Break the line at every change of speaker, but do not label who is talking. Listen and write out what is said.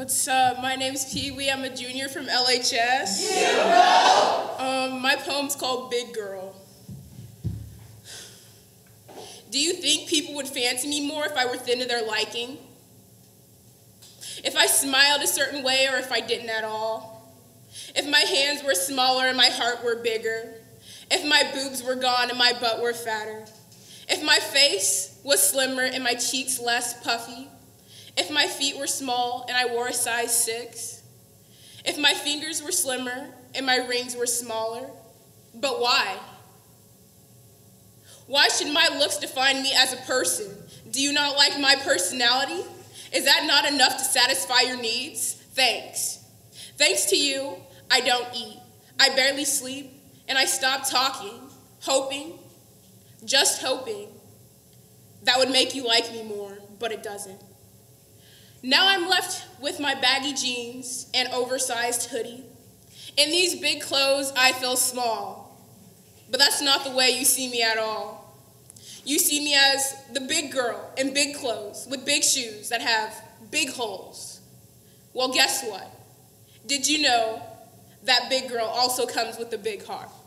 What's up? My name's Pee Wee. I'm a junior from LHS. My poem's called Big Girl. Do you think people would fancy me more if I were thin to their liking? If I smiled a certain way or if I didn't at all? If my hands were smaller and my heart were bigger? If my boobs were gone and my butt were fatter? If my face was slimmer and my cheeks less puffy? If my feet were small and I wore a size 6? If my fingers were slimmer and my rings were smaller? But why? Why should my looks define me as a person? Do you not like my personality? Is that not enough to satisfy your needs? Thanks. Thanks to you, I don't eat. I barely sleep, and I stop talking, hoping, just hoping, that would make you like me more, but it doesn't. Now I'm left with my baggy jeans and oversized hoodie. In these big clothes, I feel small, but that's not the way you see me at all. You see me as the big girl in big clothes with big shoes that have big holes. Well, guess what? Did you know that big girl also comes with a big heart?